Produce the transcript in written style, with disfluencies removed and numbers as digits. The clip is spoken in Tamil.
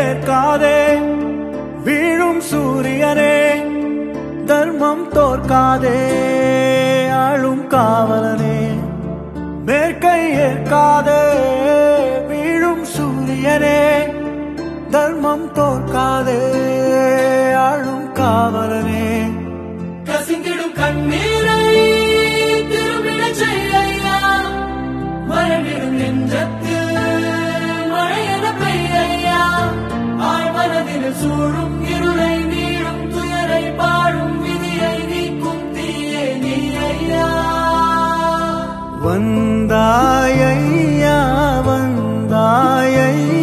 ஏற்காதே வீழும் சூரியனே தர்மம் தோற்காதே ஆளும் காவலனே மேற்கை ஏற்காதே வீழும் சூரியனே தர்மம் தோற்காதே ஆளும் காவலனே கசிந்திடும் கண்ணீரை திரும்பிடச் செய்யா மரணிடும் நெஞ்சத்தில் மழையென பெய்யா ஆழ்மனதில் சூழும் இருளை நீடும் துயரை பாடும் விதியை நீக்கும் தீயே நீ ஐயா வந்தாயையா வந்தாயை